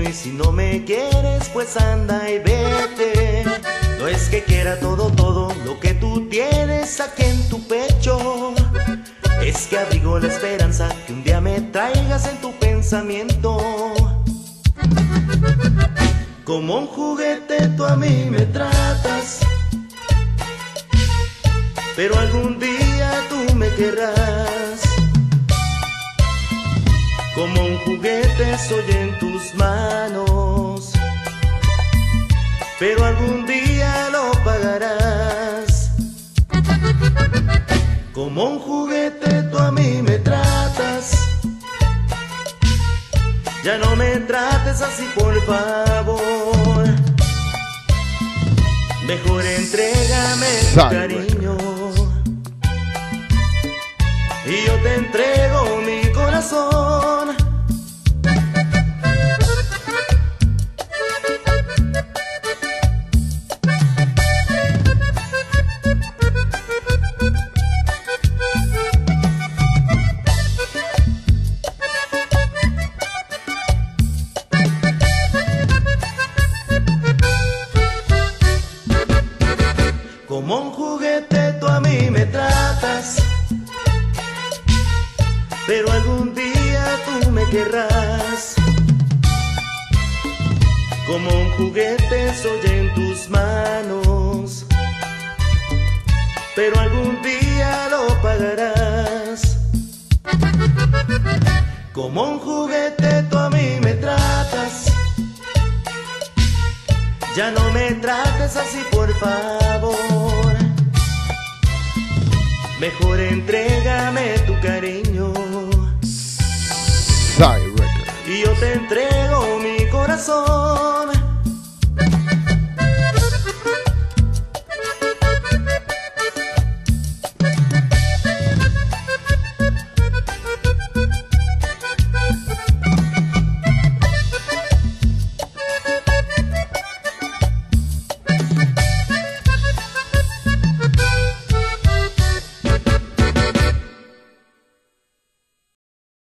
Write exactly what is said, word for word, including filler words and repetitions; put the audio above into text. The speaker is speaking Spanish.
Y si no me quieres, pues anda y vete. No es que quiera todo, todo lo que tú tienes aquí en tu pecho. Es que abrigo la esperanza que un día me traigas en tu pensamiento. Como un juguete tú a mí me tratas, pero algún día tú me querrás. Como un juguete soy en tus manos, pero algún día lo pagarás. Como un juguete tú a mí me tratas, ya no me trates así por favor. Mejor entrégame tu cariño y yo te entrego mi corazón. Como un juguete tú a mí me tratas, pero algún día tú me querrás. Como un juguete soy en tus manos, pero algún día lo pagarás. Como un juguete tú a mí me tratas, ya no me trates así por favor. Mejor entrégame tu cariño y yo te entrego mi corazón.